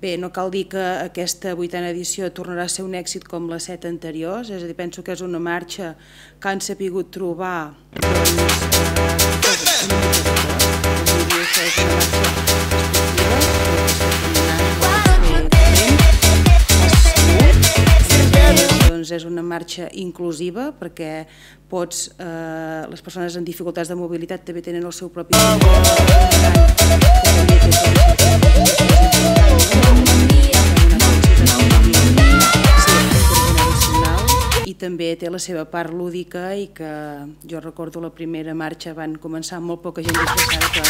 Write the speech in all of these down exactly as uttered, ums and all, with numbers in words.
Bé, no cal dir que aquesta vuitena edició tornarà a ser un èxit com les set anteriors, és a dir, penso que és una marxa que han sabut trobar doncs és una marxa inclusiva perquè pots, eh, les persones amb dificultats de mobilitat també tenen el seu propi i també té la seva part lúdica i que jo recordo la primera marxa van començar amb molt poca gent disfressada que va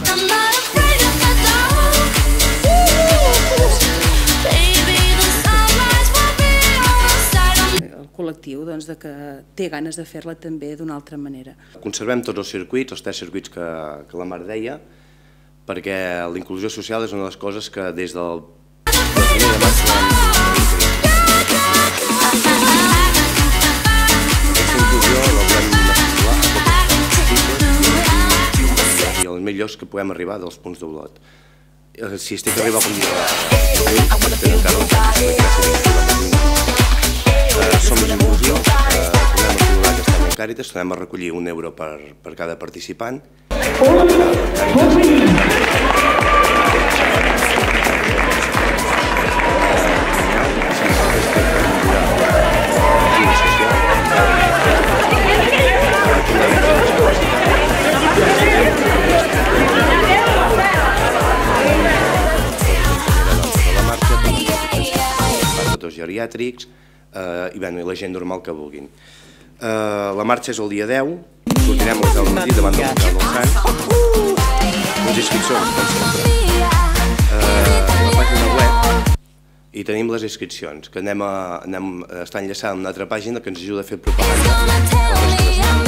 el col·lectiu doncs, de que té ganes de fer-la també d'una altra manera. Conservem tots els circuits, els tres circuits que, que la Mar deia, perquè la inclusió social és una de les coses que des del primer de març aquesta inclusió la volem massificar i els millors que podem arribar dels punts d'Olot. Si es té que arribar algun dia som d'inclusió, tornem a col·laborar aquest any amb Càritas, tornem a recollir un euro per cada participant. Geriàtrics i la gent normal que vulguin. La marxa és el dia deu, sortirem a les deu del matí davant del Hospital del Sant. Les inscripcions, com sempre, a la pàgina web i tenim les inscripcions, que anem a estar enllaçada amb una altra pàgina que ens ajuda a fer propaganda al resta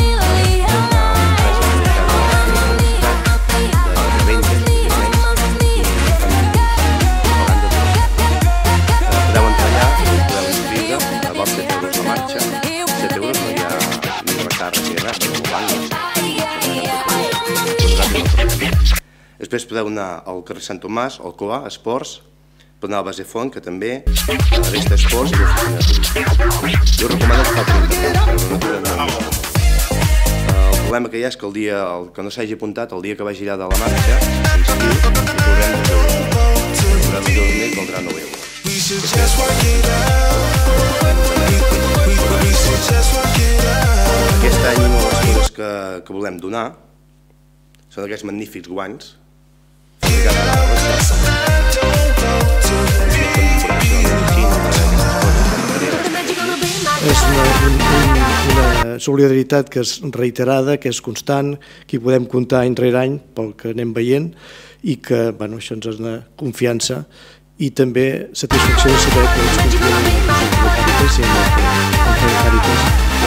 Després podeu anar al carrer Sant Tomàs, al C O A, Esports, podeu anar a Base Font, que també, a Resta Esports i l'oficina de turisme. Jo recomano que facin el problema que hi ha és que el dia que no s'hagi apuntat, el dia que vagi allà de la marxa, s'inscriu i podrem dos euros. Podrem dos euros més, valdrà nou euros. Aquest any una de les coses que volem donar són aquests magnífics guants. És una solidaritat que és reiterada, que és constant, que hi podem comptar any rere any pel que anem veient i que això ens dona confiança i també satisfacció de saber que ens confiem en el Càritas i en el Càritas.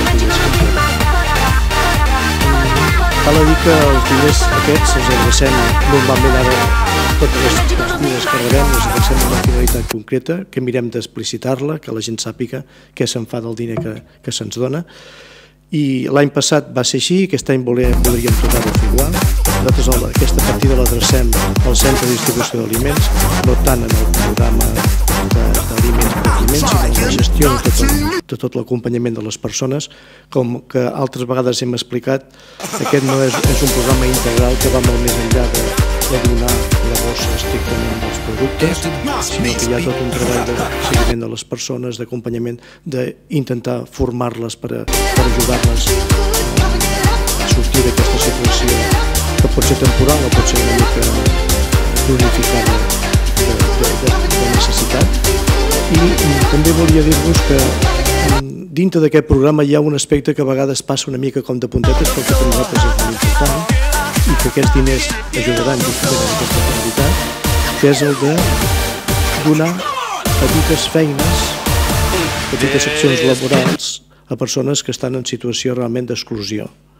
Cal dir que els diners aquests els adrecem normalment ara, totes les partides que rebem les adrecem a una finalitat concreta, que mirem d'explicitar-la, que la gent sàpiga què se'n fa del diner que se'ns dona. I l'any passat va ser així, aquest any podríem tornar-ho a fer igual. Nosaltres aquesta partida l'adrecem al Centre de Distribució d'Aliments, no tant en el programa d'aliments per aliments, sinó en la gestió de tot l'acompanyament de les persones. Com que altres vegades hem explicat, aquest no és un programa integral que va molt més enllà de donar la bossa estrictament dels productes, sinó que hi ha tot un treball de seguiment de les persones, d'acompanyament, d'intentar formar-les per ajudar-les a sortir d'aquesta situació que pot ser temporal o pot ser una mica cronificada de necessitat. I també volia dir-vos que dintre d'aquest programa hi ha un aspecte que a vegades passa una mica com de puntetes, però que per nosaltres és molt important i que aquests diners ajudaran justament en aquesta finalitat, que és el de donar petites feines, petites accions laborals a persones que estan en situació realment d'exclusió.